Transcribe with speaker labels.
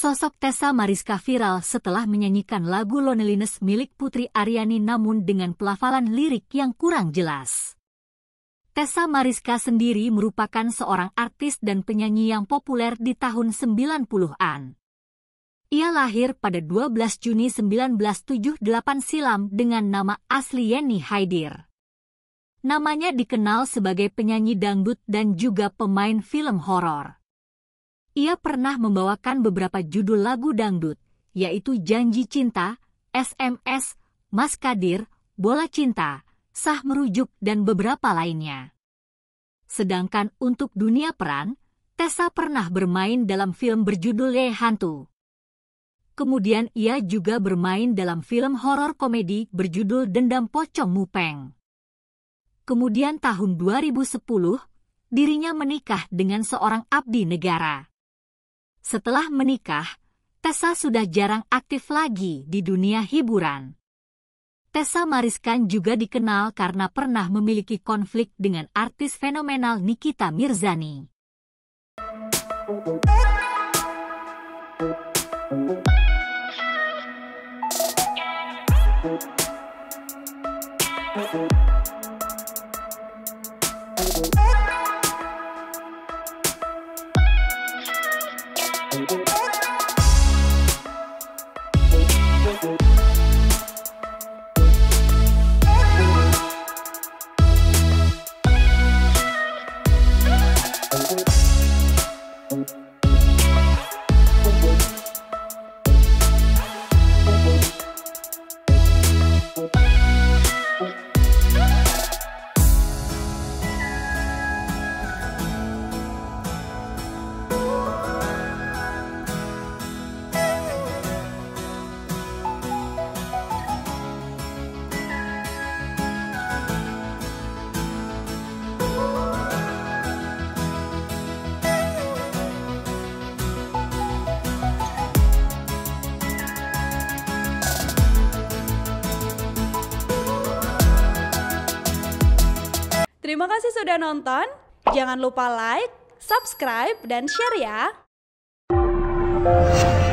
Speaker 1: Sosok Tessa Mariska viral setelah menyanyikan lagu Loneliness milik Putri Aryani namun dengan pelafalan lirik yang kurang jelas. Tessa Mariska sendiri merupakan seorang artis dan penyanyi yang populer di tahun 90-an. Ia lahir pada 12 Juni 1978 silam dengan nama asli Yeni Haidir. Namanya dikenal sebagai penyanyi dangdut dan juga pemain film horor. Ia pernah membawakan beberapa judul lagu dangdut, yaitu Janji Cinta, SMS, Mas Kadir, Bola Cinta, Sah Merujuk, dan beberapa lainnya. Sedangkan untuk dunia peran, Tessa pernah bermain dalam film berjudul Ye Hantu. Kemudian ia juga bermain dalam film horor komedi berjudul Dendam Pocong Mupeng. Kemudian tahun 2010, dirinya menikah dengan seorang abdi negara. Setelah menikah, Tessa sudah jarang aktif lagi di dunia hiburan. Tessa Mariska juga dikenal karena pernah memiliki konflik dengan artis fenomenal Nikita Mirzani.
Speaker 2: Terima kasih sudah nonton. Jangan lupa like, subscribe, dan share ya.